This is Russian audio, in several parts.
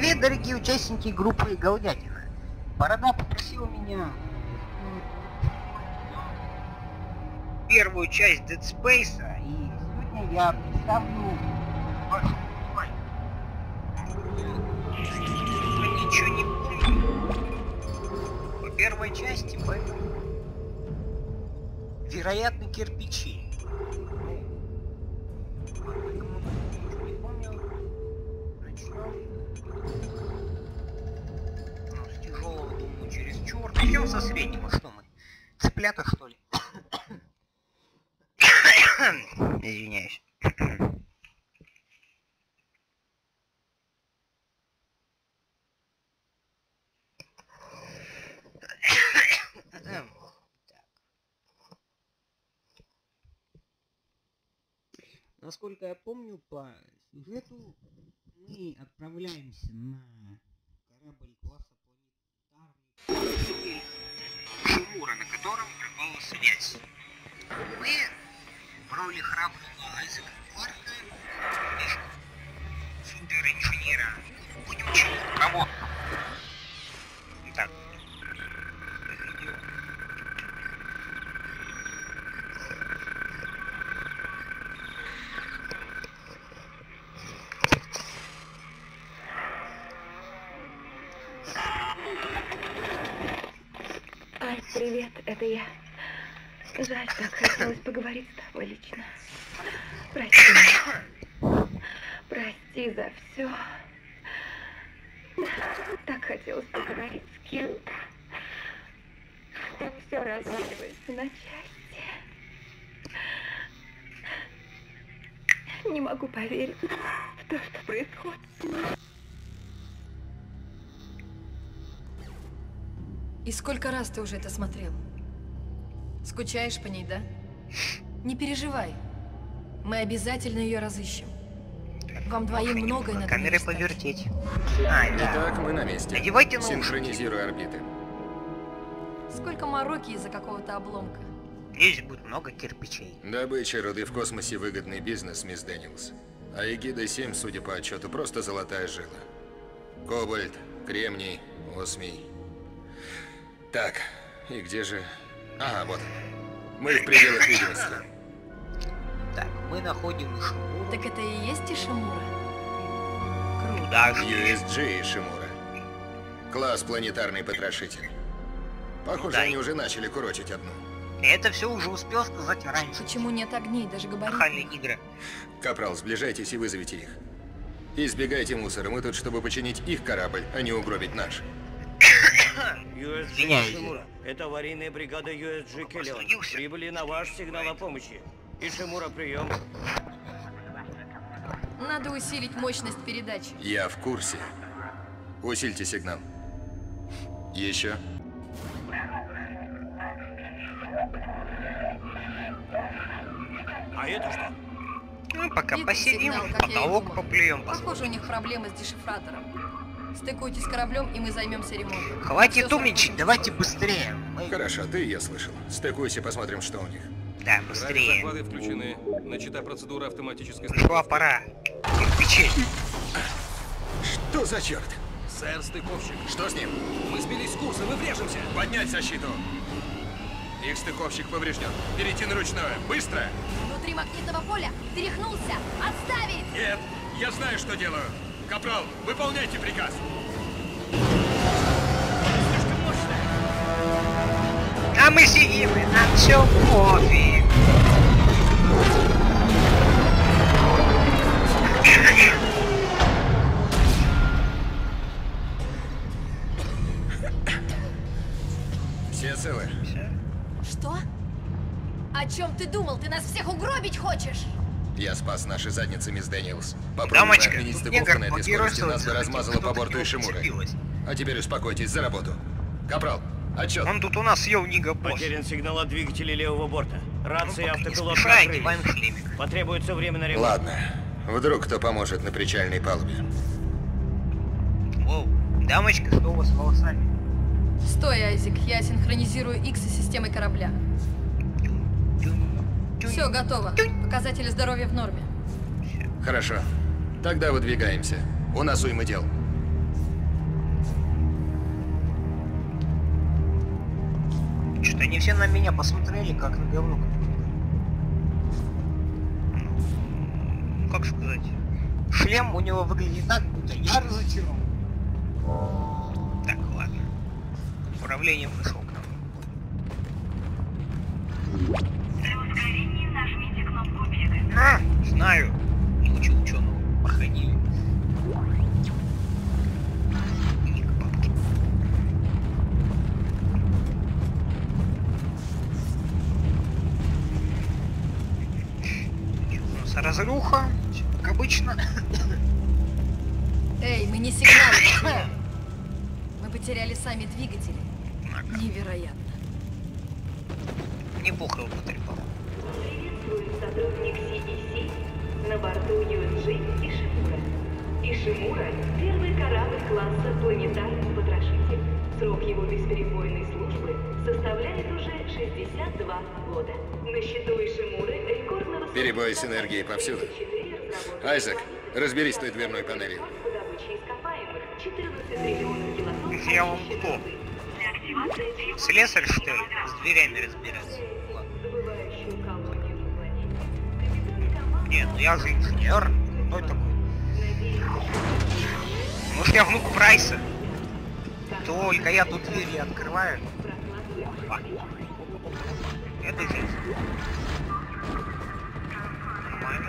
Привет, дорогие участники группы Голдятина. Борода попросил меня первую часть Dead Space, и сегодня я представлю вашему вниманию. Я ничего не помню. По первой части вероятно, кирпичи. Не помню. Начнем. Ну, с тяжелого, думаю, чересчур. Начнем со среднего. Что мы? Цыплята, что ли? Извиняюсь. Насколько я помню, по сюжету мы отправляемся на корабль класса планетарный Шимура, на котором пропала связь. Мы в роли храброго Айзека Кларка, супер-инженера, будем учить работу. Так. Привет, это я. Жаль, так хотелось поговорить с тобой лично. Прости меня. Прости за все. Так хотелось поговорить с кем-то. Все разваливается на части. Не могу поверить в то, что происходит. И сколько раз ты уже это смотрел? Скучаешь по ней, да? Не переживай. Мы обязательно ее разыщем. Вам двоим многое надо камерой наверстать. повертеть. Итак, мы на месте. Надевайте наушники. Синхронизируй орбиты. Сколько мороки из-за какого-то обломка. Здесь будет много кирпичей. Добыча руды в космосе — выгодный бизнес, мисс Дэниелс. А Эгида-7, судя по отчету, просто золотая жила. Кобальт, кремний, осмий. Так, и где же... Ага, вот. Мы в пределах видимости. Так, мы находим Шимуру. Так это и есть Ишимура? Круто. Да, USG и Шимура. Класс планетарный потрошитель. Похоже, Да. они уже начали курочить одну. Это все уже успел сказать раньше. Почему нет огней, даже Нахальные габаритных? игры. Капрал, сближайтесь и вызовите их. Избегайте мусора, мы тут, чтобы починить их корабль, а не угробить наш. Извиняюсь. Шимура, это аварийная бригада USG Келлион. Простудился. Прибыли на ваш сигнал о помощи. Ишимура, прием. Надо усилить мощность передачи. Я в курсе. Усильте сигнал. Еще. А это что? Ну, пока Видно посидим, сигнал, как я и потолок думала. поплюем. Похоже, у них проблемы с дешифратором. Стыкуйтесь с кораблем, и мы займемся ремонтом. Хватит Всё умничать, сработает. давайте быстрее. Мы... Хорошо, ты и я слышал. Стыкуйся, посмотрим, что у них. Да, быстрее. Заклады включены. Начата процедура автоматической Пришла пора. Кирпичей. Что за черт? Сэр, стыковщик. Что с ним? Мы сбились с курса, мы врежемся. Поднять защиту. Их стыковщик поврежден. Перейти на ручное. Быстро! Внутри магнитного поля тряхнулся. Отставить! Нет, я знаю, что делаю. Капрал, выполняйте приказ. А мы сидим, и нам все пофиг. Все целы? Что? О чем ты думал? Ты нас всех угробить хочешь? Я спас наши задницы, мисс Дэниелс. Попробуй Дамочка, отменить тут стыковку негр на этой скорости, блокируется, нас бы размазало по борту и что-то Шимуры. А теперь успокойтесь, за работу. Капрал, отчет. Он тут у нас съел Нига босс. Потерян сигнал от двигателей левого борта. Рация и Ну, пока не автопилот спешай, накрылись. одеваем шлемик. Потребуется время на ремонт. Ладно. Вдруг кто поможет на причальной палубе. Воу, дамочка, что у вас с волосами? Стой, Айзек, я синхронизирую X с системой корабля. Все, готово. Показатели здоровья в норме. Хорошо. Тогда выдвигаемся. У нас уйма дел. Они все на меня посмотрели, как на говно. Ну, как сказать? Шлем у него выглядит так, будто я разочарован. Так, ладно. Управление пришел к нам. При ускорении нажмите кнопку бега. Знаю. Не учил ученого. Проходили. Ник бабки. У нас разруха. Всё как обычно. Эй, мы не сигналы потеряли. Мы потеряли сами двигатели. Ага. Невероятно. Неплохо его потрепал. Приветствует сотрудник CEC на борту USG Ишимура. Ишимура – первый корабль класса «Планетарный потрошитель». Срок его бесперебойной службы составляет уже 62 года. На счету Ишимуры рекордно высокий... Перебои с энергией повсюду. Айзек, разберись с той дверной панелью. Я вам кто? Слесарь, что ли? С дверями разбираться. Ладно. Не, ну я же инженер. Кто это такой? Может, я внук Прайса? Только я тут двери открываю. Это жизнь. Нормально.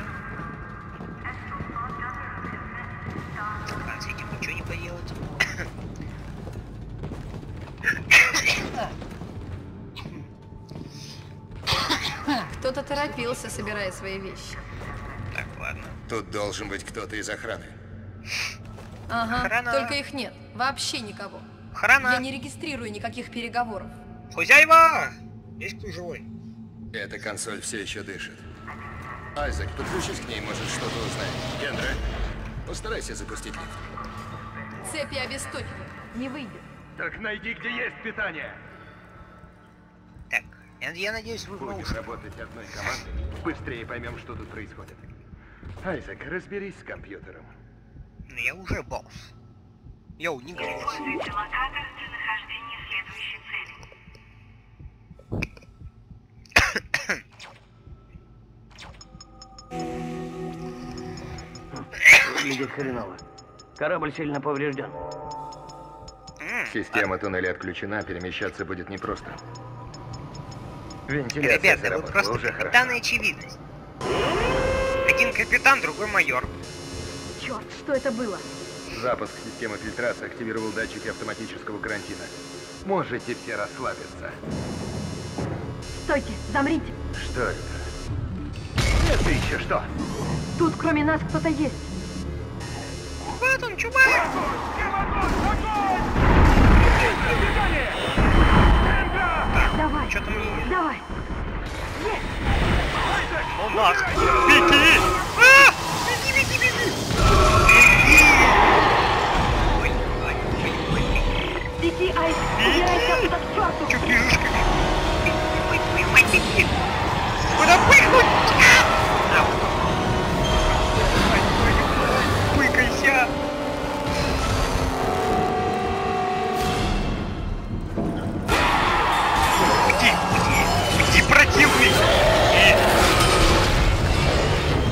С этим ничего не поделать. Кто-то торопился, собирая свои вещи. Так, ладно. Тут должен быть кто-то из охраны. Ага, Охрана. только их нет. Вообще никого. Охрана. Я не регистрирую никаких переговоров. Хозяева! Есть кто живой? Эта консоль все еще дышит. Айзек, подключись к ней, может что-то узнаем. Кендра, постарайся запустить лифт. Цепи обесточены. Не выйдет. Так найди, где есть питание. Так, я надеюсь, вы в Будем наушниках. работать одной командой, быстрее поймем, что тут происходит. Айзек, разберись с компьютером. Ну я уже босс. Йоу, не говори. Используйте локатор для нахождения следующей цели. Выглядит хреново. Корабль сильно поврежден. Система туннеля отключена, перемещаться будет непросто. Вентиляция Ребята, вы заработала, просто уже капитан и хорошо. очевидность. Один капитан, другой майор. Черт, что это было? Запуск системы фильтрации активировал датчики автоматического карантина. Можете все расслабиться. Стойте, замрите. Что это? Это еще что? Тут кроме нас кто-то есть. Вот он, чувак! Давай, Что-то мне... давай. Ну нас! Беги! А! Беги, беги, беги! Беги! Ой, ой, ой, ой. Беги, Айс, убирайся оттуда к черту. Чё бежишь, как? Ой, ой, ой, беги! Куда пыхнуть? Ау! Ой, ой, ой, пыкайся! Где противный?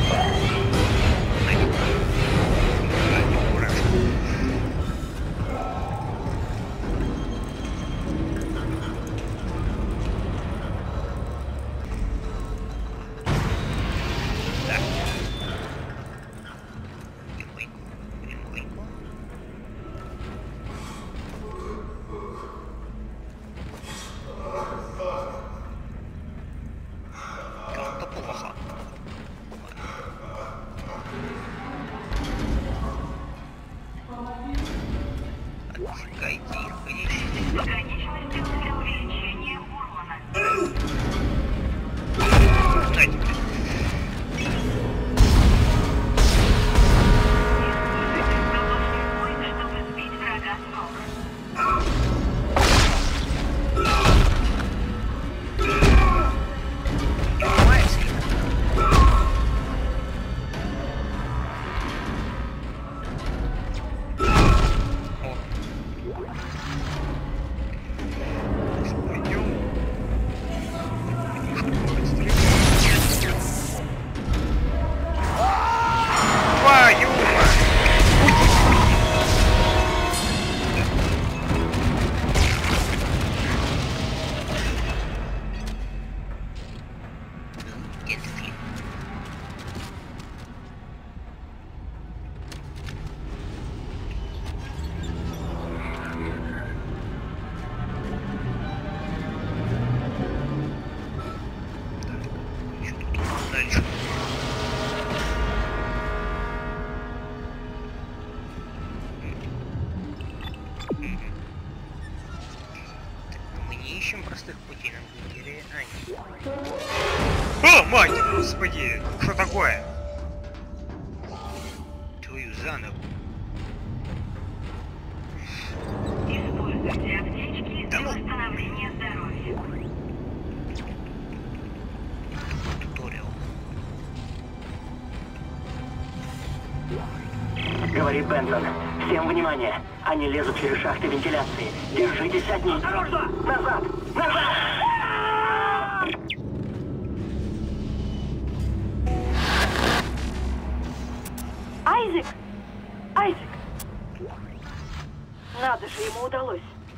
дальше. Мы не ищем простых путей, нам или... О, мать, господи! Что такое? Твою за ногу. Используйте аптечки для восстановления здоровья. Туториал. Говорит Бенсон. Всем внимание. Они лезут через шахты вентиляции. Держитесь от них. Осторожно! Назад! Назад! Айзек! Айзек! Надо же, ему удалось.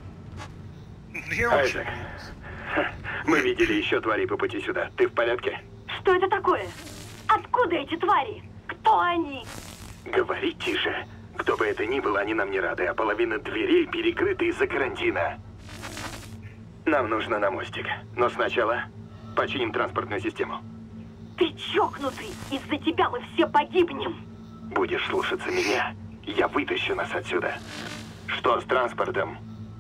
Айзек, мы видели еще тварей по пути сюда. Ты в порядке? Что это такое? Откуда эти твари? Кто они? Говори тише. Кто бы это ни был, они нам не рады, а половина дверей перекрыта из-за карантина. Нам нужно на мостик. Но сначала починим транспортную систему. Ты чокнутый! Из-за тебя мы все погибнем! Будешь слушаться меня, я вытащу нас отсюда. Что с транспортом?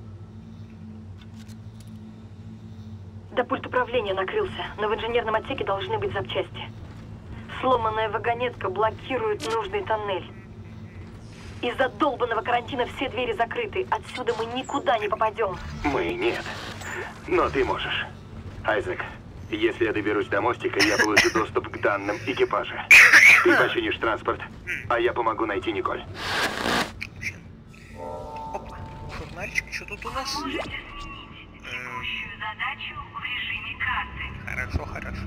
Да пульт управления накрылся, но в инженерном отсеке должны быть запчасти. Сломанная вагонетка блокирует нужный тоннель. Из-за долбанного карантина все двери закрыты. Отсюда мы никуда не попадем. Мы нет. Но ты можешь. Айзек, если я доберусь до мостика, я получу доступ к данным экипажа. Ты починишь транспорт, а я помогу найти Николь. Опа, журнальчик, что тут у нас? Можете сменить текущую задачу в режиме карты. Хорошо, хорошо.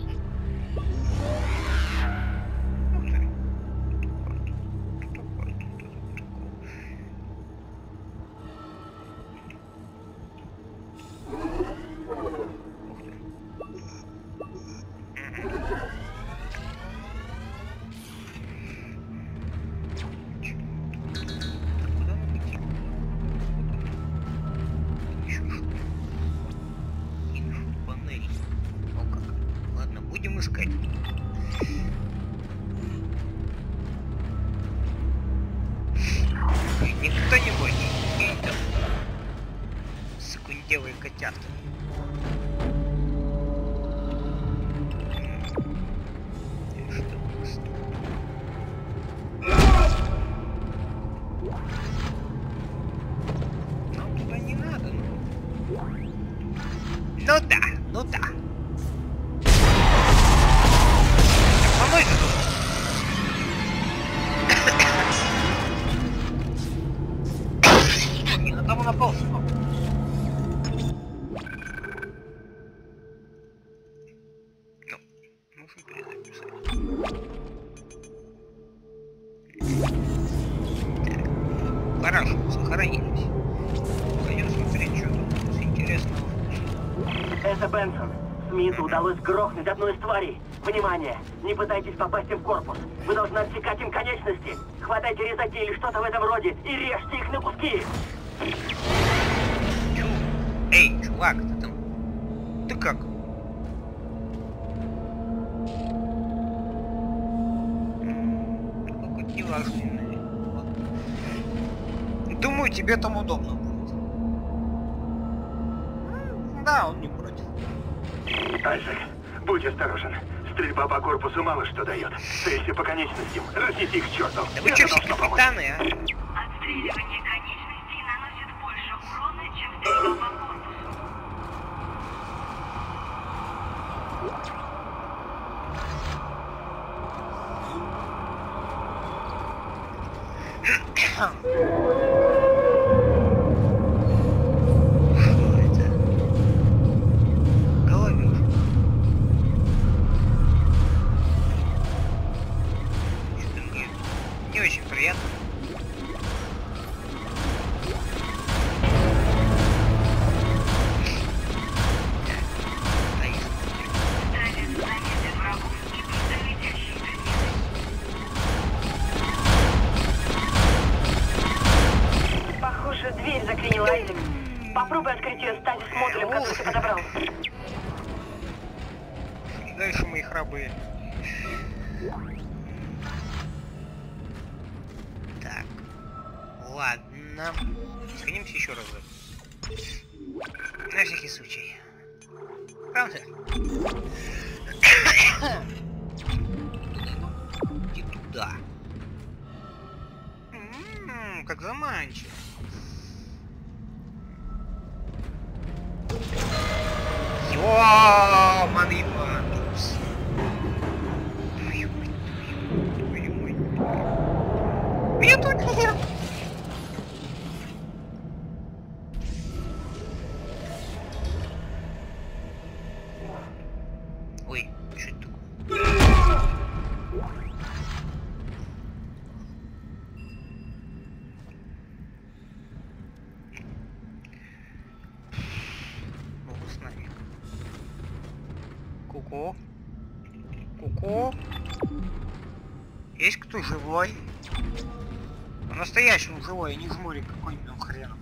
Будем искать. Никто не бойся. Там секундевые котята. Что у нас тут? Нам туда не надо, ну. Ну да, ну да. Не на того напал. Ну, нужно перезаписать. Хорошо, сохранились. Пойдем смотреть, что тут интересного. Это Бенсон. Смиту удалось грохнуть одну из тварей. Внимание! Не пытайтесь попасть им в корпус. Вы должны отсекать им конечности. Хватайте резаки или что-то в этом роде и режьте их на куски. Эй, чувак, ты там... Ты как? Какой-то неважный, наверное. Думаю, тебе там удобно будет. Да, он не против. Айзек, будь осторожен. Стрельба по корпусу мало что дает. Целься по конечностям. Разнеси их к черту. Да вы что, все капитаны, а? Отстреливание конечностей наносит больше урона, чем стрельба по корпусу. Что это? Головёж. Что-то мне не очень приятно. Ставит заметы врагов и призовитящих конечностей. Похоже, дверь заклинила, Айзек. Попробуй открыть ее стазис модулем, который ты подобрал. Дальше мои храбрые. Так. Ладно. Сходимся еще разок. На всякий случай. Правда? Иди туда. Как заманчиво. Ёманый пандус. Я тут нет. Ой, что это такое? Богу с нами. Ку-ку. Ку-ку. Есть кто живой? По-настоящему живой, а не жмурик какой-нибудь там хрен.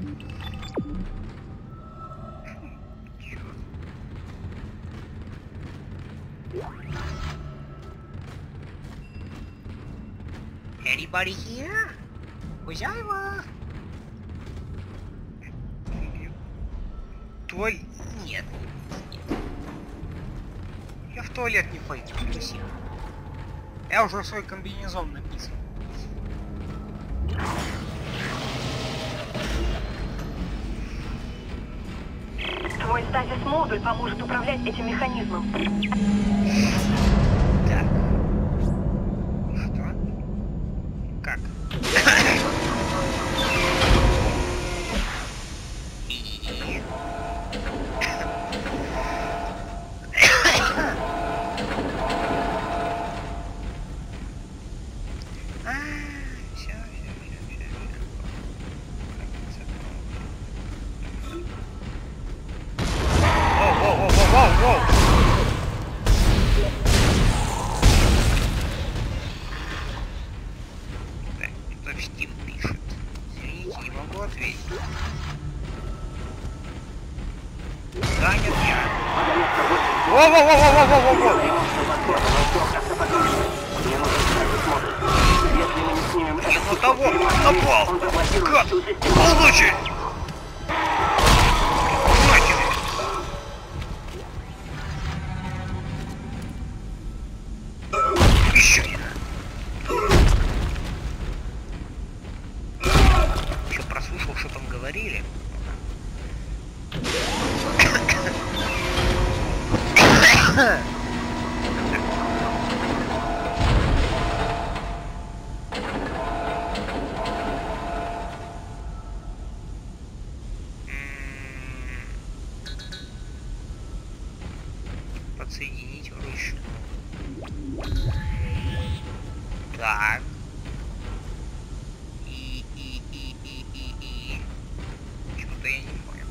Anybody here? Хозяева? Туалет? Нет. Я в туалет не пойду, спасибо. Я уже свой комбинезон написан. Твой стазис-модуль поможет управлять этим механизмом. Так. Что? Как? Подсоединить вручную. Так. И. Что-то я не понял.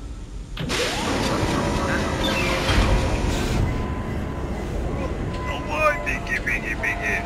Давай, беги, беги, беги.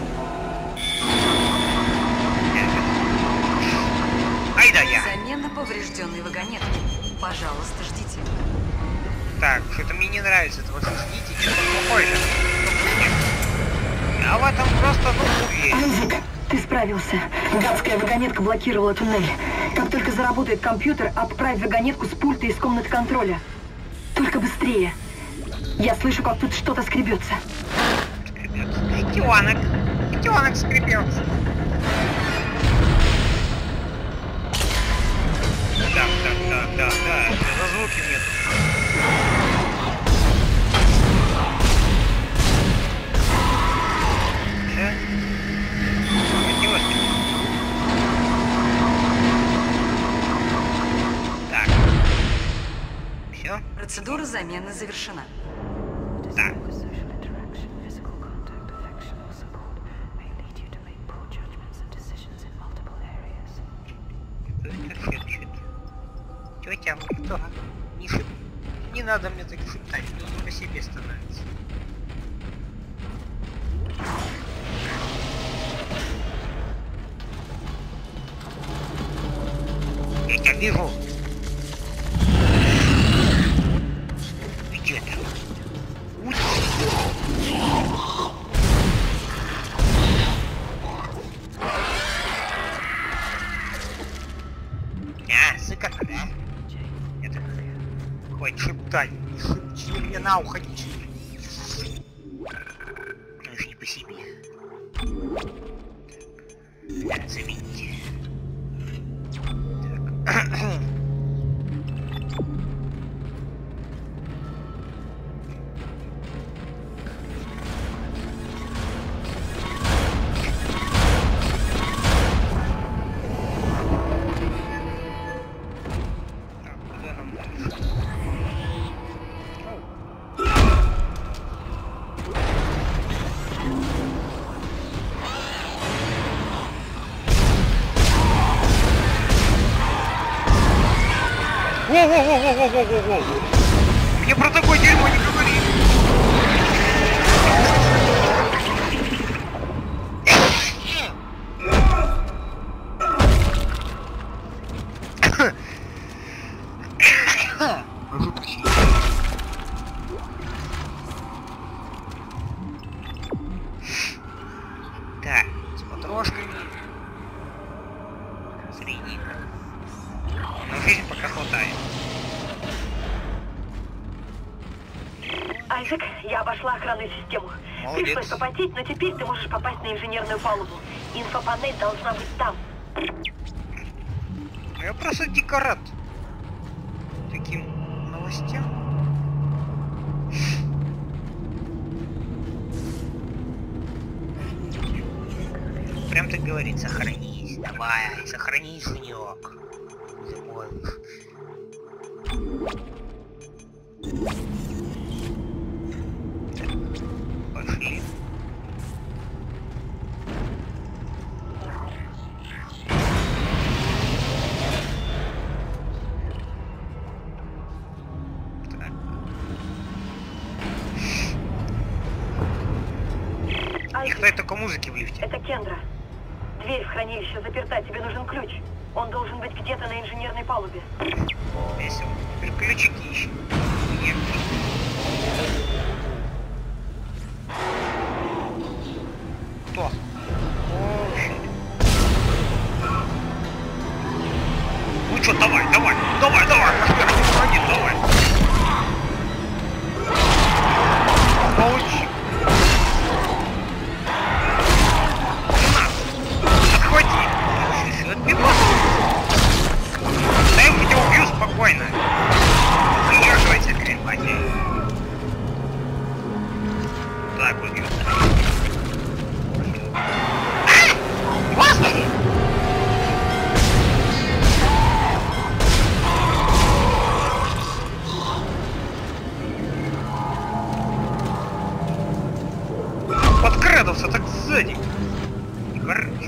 Ай да я. Замена поврежденной вагонетки. Пожалуйста, ждите. Так, что-то мне не нравится, это вот ждите, что-то плохое сейчас. Я в этом просто, уверен. Айзек, ты справился. Гадская вагонетка блокировала туннель. Как только заработает компьютер, отправь вагонетку с пульта из комнаты контроля. Только быстрее. Я слышу, как тут что-то скребется. Скребется. Котенок скребется. Да, за звуки нет. Так. Все? Процедура замены завершена. Так. Тетя, что? Не надо мне так шептать, что по себе становится. Я тебя вижу. Где ты? Уйди. На, уходите. Уж не по себе. Да, замените. Так. Воу-воу-воу-воу-воу-воу-воу! Мне про такое дерьмо не говори! Прошу прощения. Так, с потрошками. Средненько. Но жизнь пока хватает. Айзек, я обошла охранную систему. Молодец. Пришлось попотеть, но теперь ты можешь попасть на инженерную палубу. Инфопанель должна быть там. Я просто дико рад таким новостям. Прям так говорит, сохранись, давай, сохранись, сынок. Заможешь. Так, пошли. Айзек, Кто это только музыки в лифте? это Кендра. Дверь в хранилище заперта, тебе нужен ключ. Он должен быть где-то на инженерной палубе. Весело. Теперь ключики ищем. Нет. Кто? О, щит. Ну что, давай, давай, давай, давай, пошли, один, давай. Получи. Отхвати. Отбивай. Да я тебя убью спокойно. Задерживайся, хрень. Так, убью. Господи! Подкрадывался так сзади. Хорошо.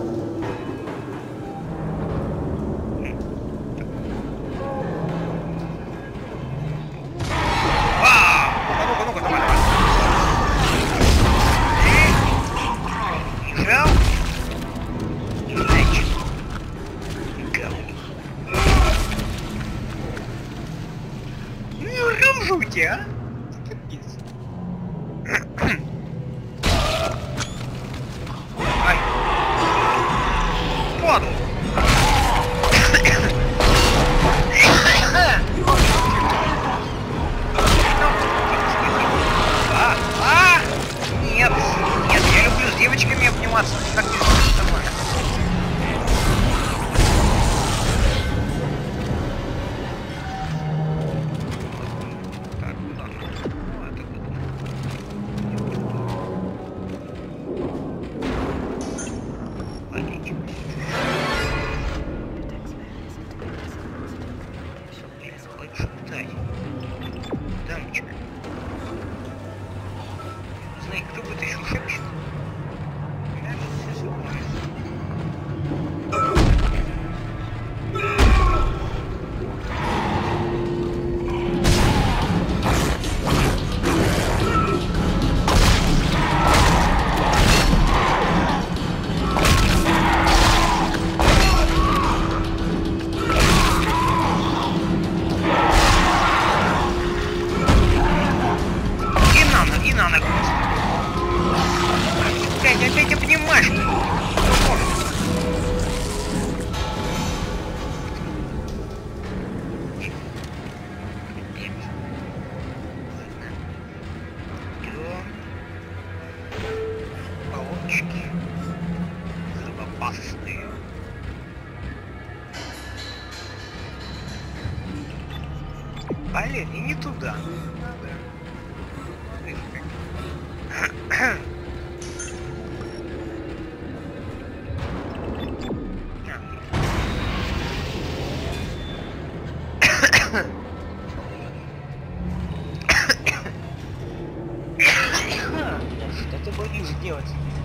Ну-ка, давай, давай. Лежал. Значит. Говно. Ну, жути, а? Капец. Ай. Падал. Нет, нет, я люблю с девочками обниматься, как не знаю, что такое. Так, куда? Ну, это куда? Отлично. Блин, хочешь шептать? Дамочка. Знай, кто бы это еще шепчет? Я же все знаю. И на ногу. Опять обнимаешь. вагончики. Взрывоопасные. Блин, и не туда. Что ты будешь делать?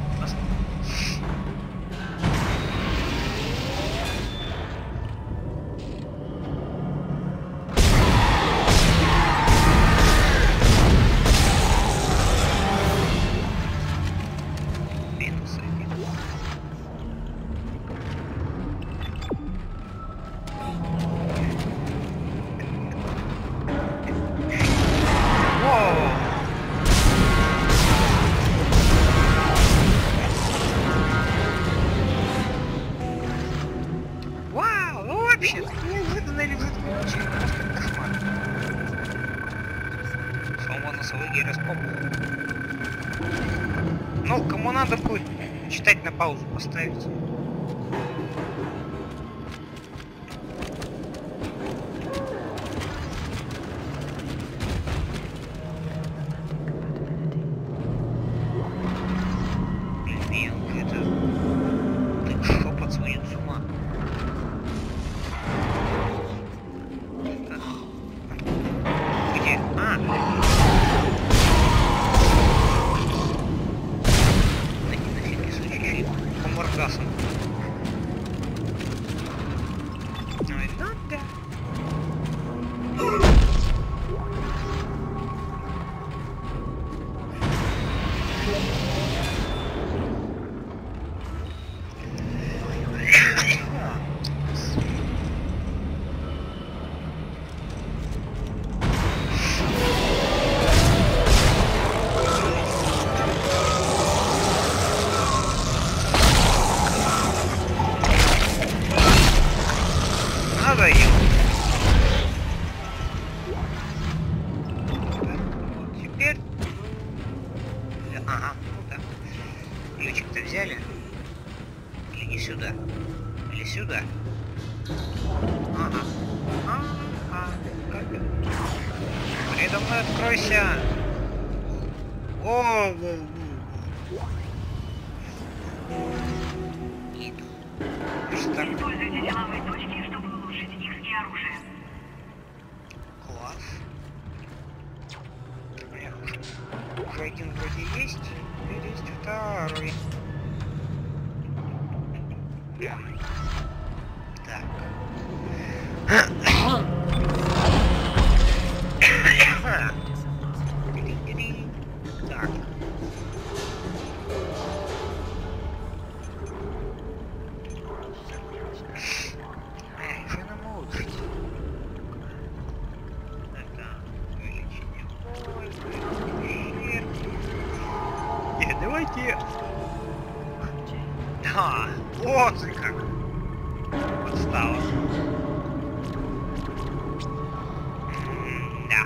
Ну, кому надо будет читать, на паузу поставить. Блин, это... Ты шепот сводит с ума. Где? А! Моргасом. Ой, ну да. Теперь... Ага, ну да. Ключик-то взяли? Или не сюда? Или сюда? Ага. Ага. Передо мной откройся! О! Используйте силовые точки, чтобы улучшить их и оружие. Класс. Уже один вроде есть, теперь есть второй. Так. Так. Что нам улучшить? Это увеличение. Нет, давайте. Да, вот же как. Подстава. Да.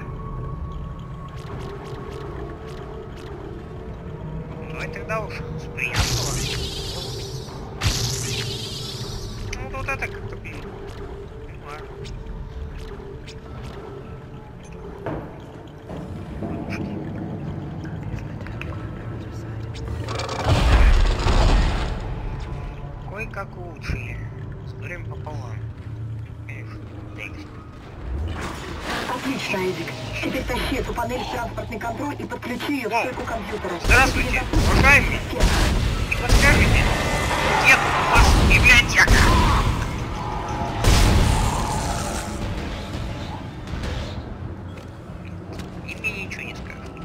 Давай тогда уж с приятного. Ну вот это как-то, блин. Ну ладно. Кое-как улучшили. С горем пополам. Конечно, текст. Отлично, Эдик. Теперь тащи эту панель в транспортный контроль и подключи ее к стойку компьютера. Здравствуйте, уважаемый. Подскажите, где у вас библиотека? И мне ничего не скажут.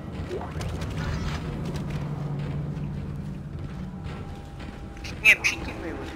Необщительные вы.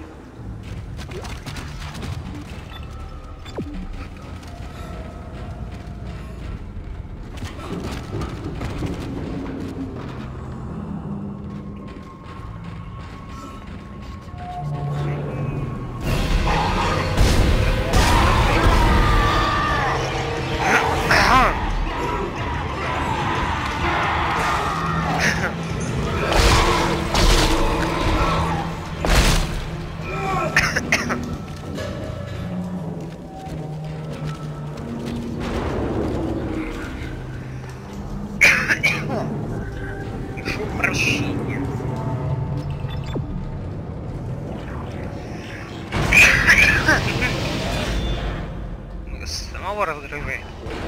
прощения. Самого раздражает.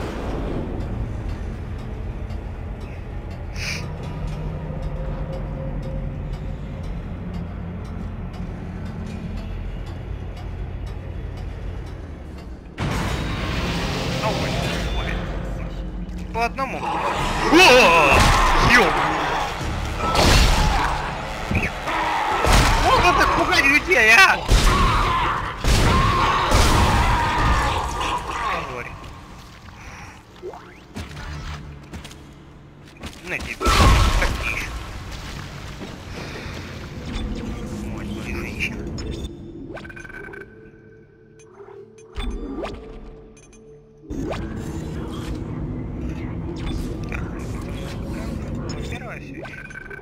По одному. Можно так пугать людей, а? На тебе. Так тише. Мать моя женщина. Первое все еще.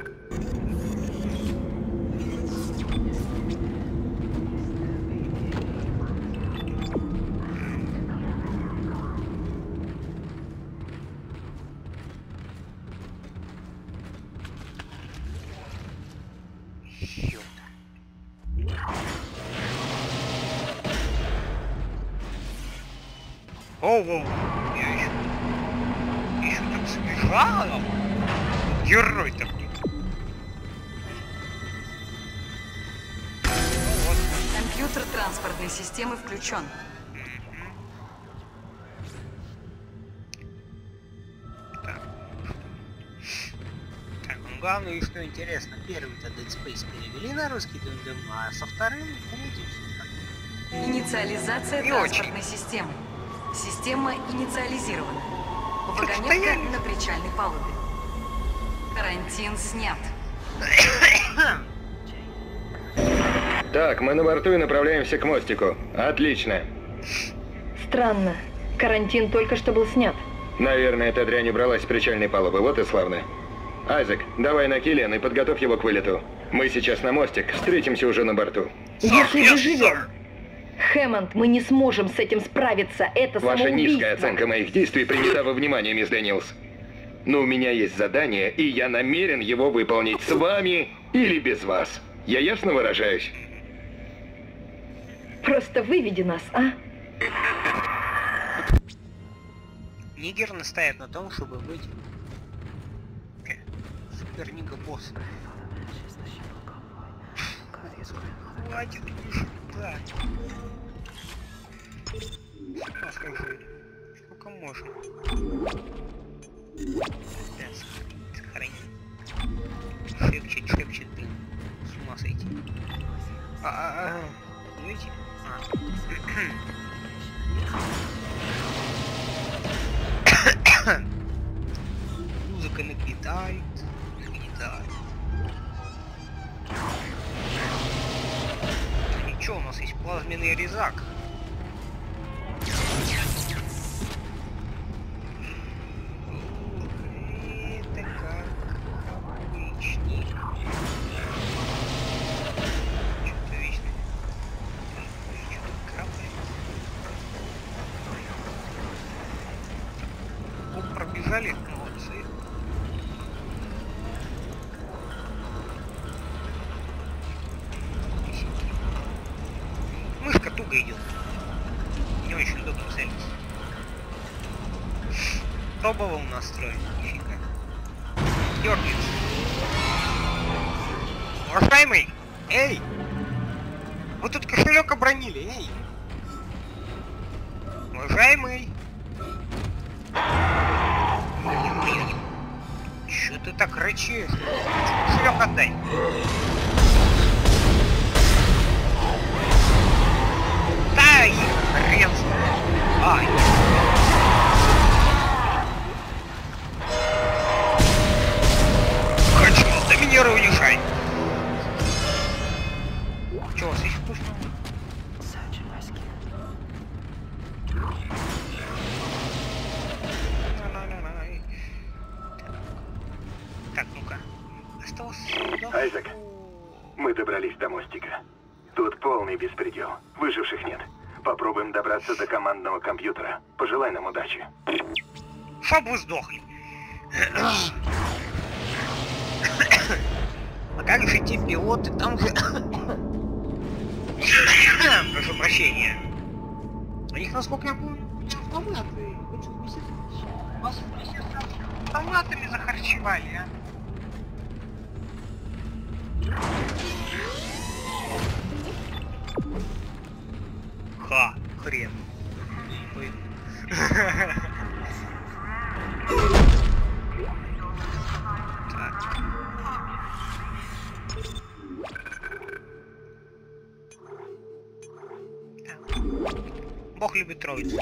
Оу, я еще так сбежал. Герой такой. Вот. Компьютер транспортной системы включен. Так, ну главное, и что интересно, первый-то Dead Space перевели на русский дым-дым, а со вторым третьим все. Инициализация Не транспортной очень. системы. Система инициализирована. Вагонетка на причальной палубе. Карантин снят. Так, мы на борту и направляемся к мостику. Отлично. Странно. Карантин только что был снят. Наверное, эта дрянь убралась с причальной палубы. Вот и славно. Айзек, давай на Киллиан и подготовь его к вылету. Мы сейчас на мостик. Встретимся уже на борту. Если выживем. Хэммонд, мы не сможем с этим справиться. Это Ваша самоубийство. низкая оценка моих действий принята во внимание, мисс Дэниелс. Но у меня есть задание, и я намерен его выполнить с вами или без вас. Я ясно выражаюсь? Просто выведи нас, а? Нигер настаивает на том, чтобы быть супер-нига-босс. Хватит уже, да. Скажи, сколько можно? Да, сохрани. Шепчет дым. С ума сойти. Видите? Музыка нагнетает. Ничего, у нас есть плазменный резак. Это как обычный. Что-то вечно. Что-то капает. Оп, пробежали, молодцы. Мышка туго идет. Не очень удобно целиться. Пробовал настроить, нифига. Дёргается. Уважаемый! Эй! Вы тут кошелек обронили, эй! Уважаемый! Чё ты так рычишь? Кошелек отдай! Да и хрен с ним. Ай! Хочу, доминируй, унижай! Чё, у вас есть вкусно? Так, ну-ка. Осталось... Айзек, мы добрались до мостика. Тут полный беспредел. Выживших нет. Попробуем добраться до командного компьютера. Пожелай нам удачи. Чтоб вы сдохли. эти пилоты там же... Прошу прощения. У них, насколько я помню, автоматы. Вы что, вас автоматами захарчевали, а? Ха, хрен. Ой. Так. Бог любит троицу.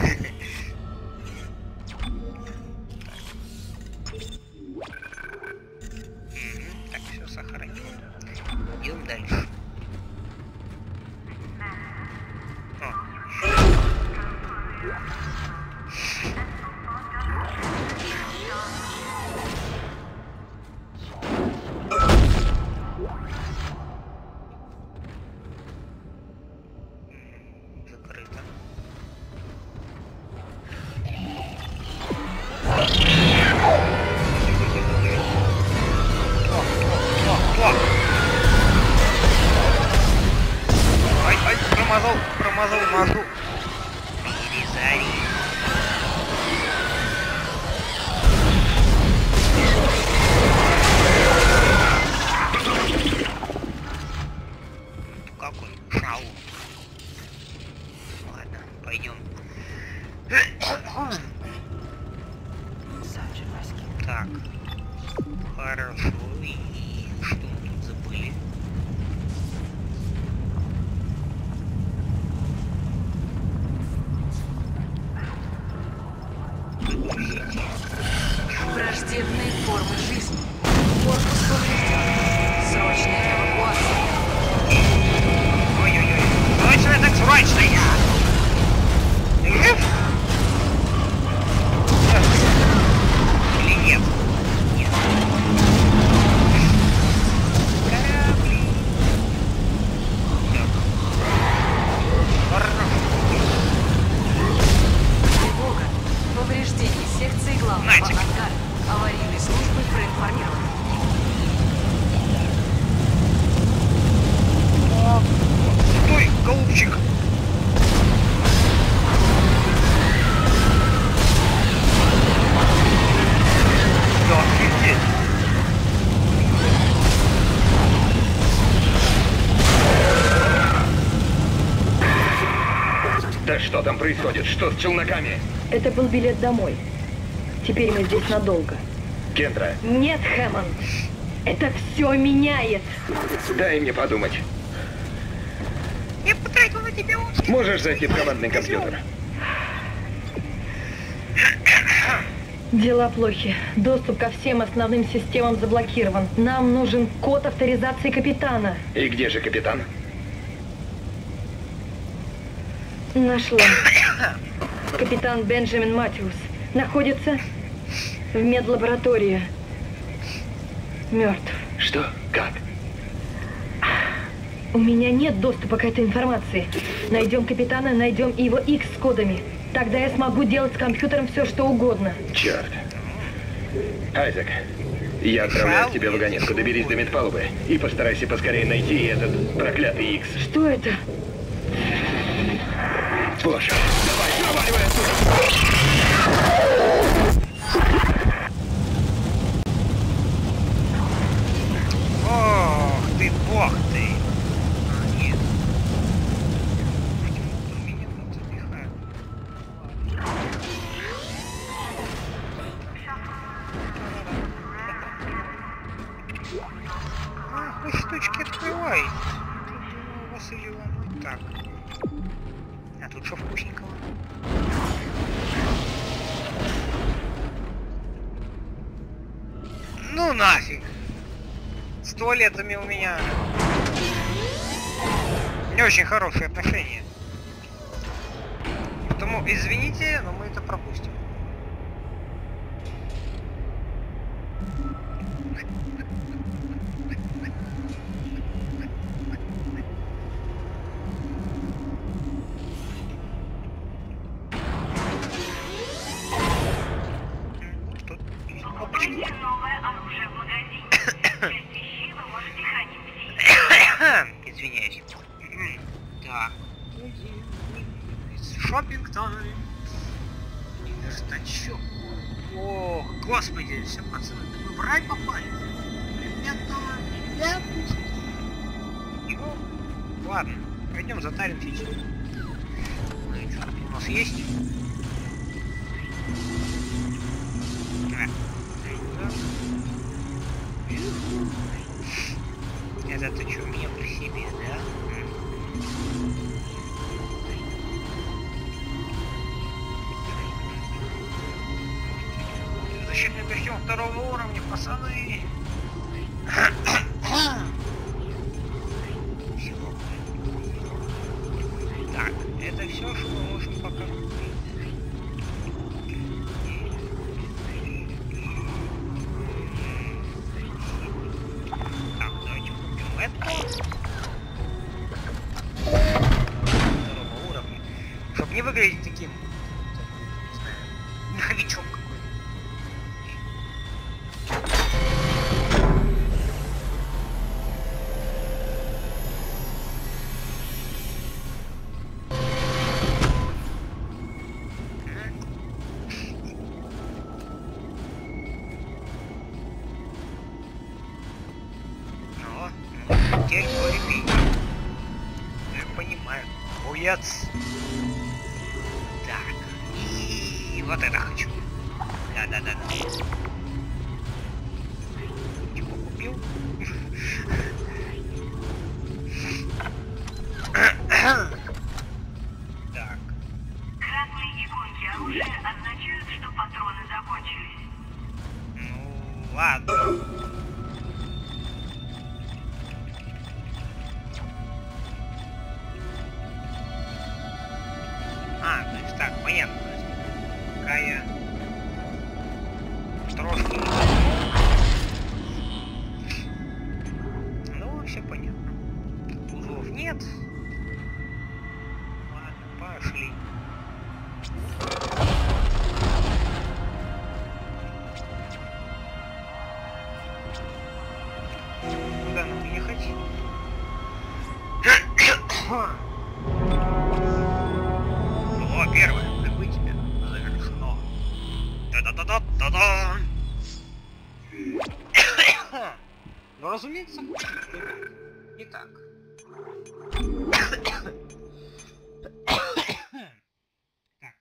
Так, все сохраним. Идем дальше. Закрыто. Ай, промазал мазу. Перезарь. Какой шау. Ладно, пойдем. Так. Хорошо. И что мы тут забыли? Враждебные формы жизни. Корпус поврежден. Срочная эвакуация. Ой-ой-ой. Срочно так срочно я! Ты жив? Или нет? Нет. Корабли. Так. Хорошо. Тревога. Повреждение секции главного Натик. ангара. Аварийной службы проинформированы. Стой, голубчик! Да, офигеть! Да что там происходит? Что с челноками? Это был билет домой. Теперь мы здесь надолго. Кендра, Нет, Хэммонд. Это все меняет. дай мне подумать. Я потратил на тебя очень... Можешь зайти в командный компьютер? Дела плохи. Доступ ко всем основным системам заблокирован. Нам нужен код авторизации капитана. И где же капитан? Нашла. Капитан Бенджамин Матthews находится в медлаборатории. Мертв. Что? Как? У меня нет доступа к этой информации. Найдем капитана, найдем и его X с кодами. Тогда я смогу делать с компьютером все, что угодно. Черт. Айзек, я отправляю к тебе вагонетку. Доберись до медпалубы и постарайся поскорее найти этот проклятый X. Что это? Боже, давай, проваливай отсюда! Ох ты, бог ты! А, нет. Почему-то меня там запихают. Ах, вы штучки открываете. Тут у вас или ломать так. А тут что вкусненького? Ну нафиг! С туалетами у меня не очень хорошие отношения. Поэтому извините, но мы это пропустим. Новое оружие в магазине. Часть вещей вы можете хранить шопинг тайм. И верстачок. Ох, господи, все, пацаны, да мы в рай попали. Ребятушки. Ну, ладно, пойдем затарим сейчас. Ну и что у нас есть? Это ты что, меня при себе, да? Защитный костюм второго уровня, пацаны. Так, это все, что мы можем пока купить. Так, давайте купим это. Второго уровня. Чтоб не выглядеть таким, не знаю, новичком какой-то. Теперь более-менее. Я понимаю. Уец. Так. И вот это хочу. Да-да-да. Чего купил? Так. Красные иконки оружия означают, что патроны закончились. Ну, ладно. То есть так, понятно. Пока я трошки не возьму. Ну, все понятно. Узлов нет. Ладно, пошли. Куда нам ехать? О, первое прибытие завершено. Да-да-да-да-да-да! Ну, разумеется, не так. Так.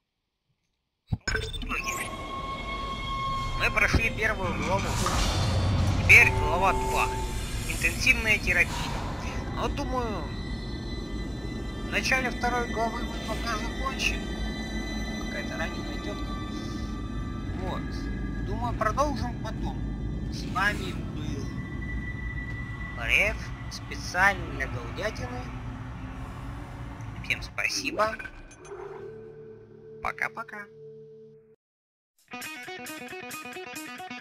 Мы прошли первую главу. Теперь глава 2. Интенсивная терапия. Но, думаю, в начале второй главы мы пока закончим. Какая-то раненая тетка. Вот. Думаю, продолжим потом. С вами был Рев, специально для Голдятины. Всем спасибо. Пока-пока.